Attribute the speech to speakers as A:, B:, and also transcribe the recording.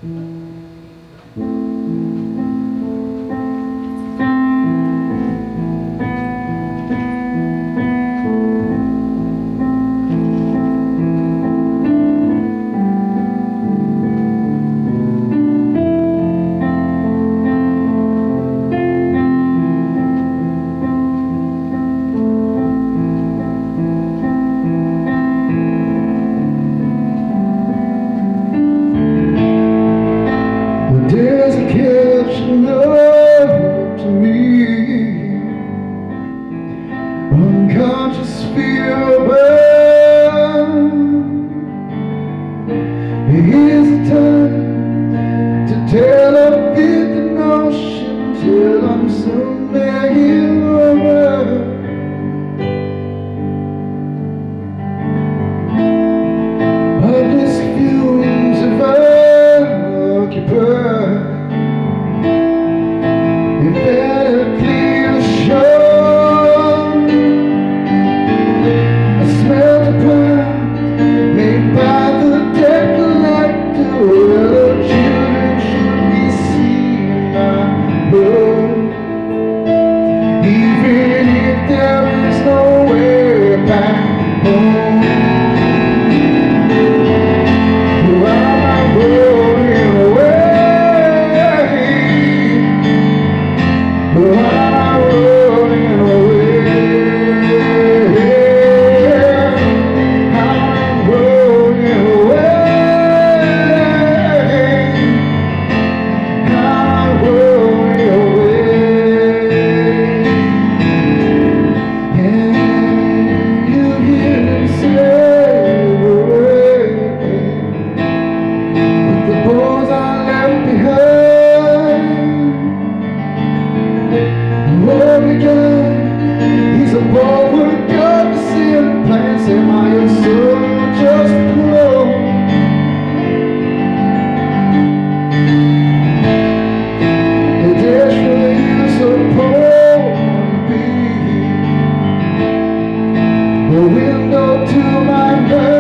A: Unconscious fear burn. Here's the time to tell a bit the notion till I'm someday over. Obelisk fumes have occupied emphatically assured. A smelter made by the deck collector, where the children should be seen by blood. Even if there is no way back home. He's a bulwark of the sin plants, and my soul just grow. The desperate is supposed to be the window to my mind.